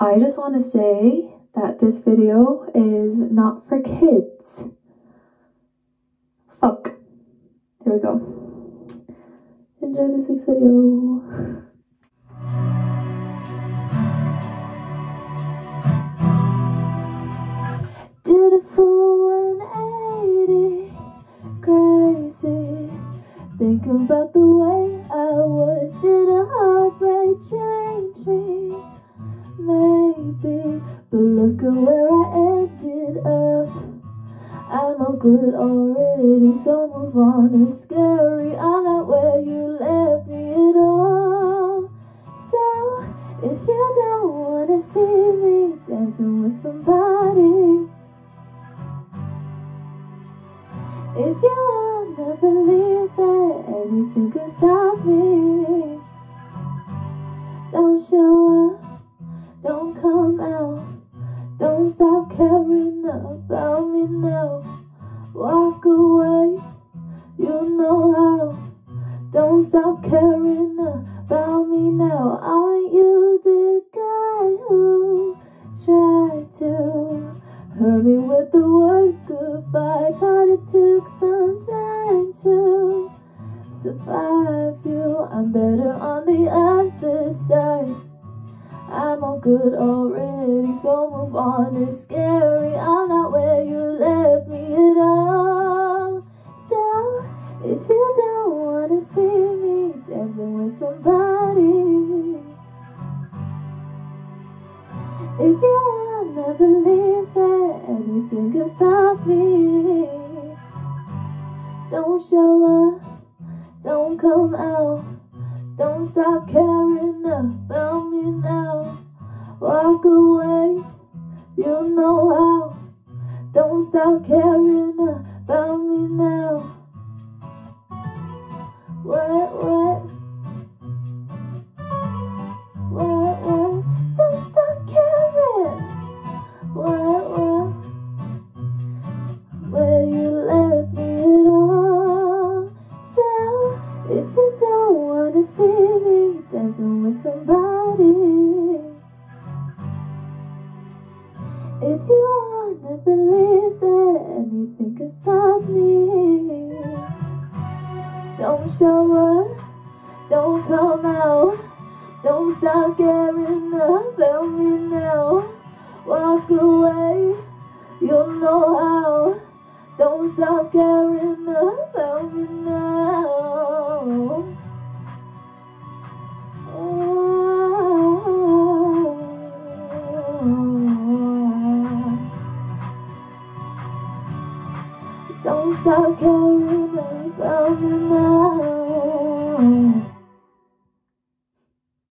I just want to say that this video is not for kids. Fuck. There we go. Enjoy this week's video. Did a full 180, crazy, thinking about the way I was. Did a heartbreak change me? Maybe, but look at where I ended up. I'm all good already, so move on. It's scary, I'm not where you left me at all. So, if you don't wanna see me dancing with somebody, if you wanna believe that anything can stop me, don't show up, don't come out, don't stop caring about me now. Walk away, you know how. Don't stop caring about me now. Aren't you the guy who tried to hurt me with the word goodbye? Thought it took some time to survive you. I'm better on the other side. I'm all good already, so move on. It's scary, I'm not where you left me at all. So, if you don't wanna see me dancing with somebody, if you wanna believe that anything can stop me, don't show up, don't come out, don't stop caring about me now. Walk away, you know how. Don't stop caring about me now. What? Don't stop caring. What? Where you left me at all. So, if you don't wanna see me dancing with somebody, if you wanna believe that anything can stop me, don't show up, don't come out, don't stop caring about me now. Walk away, you know how. Don't stop caring about me now. Don't stop caring about me now.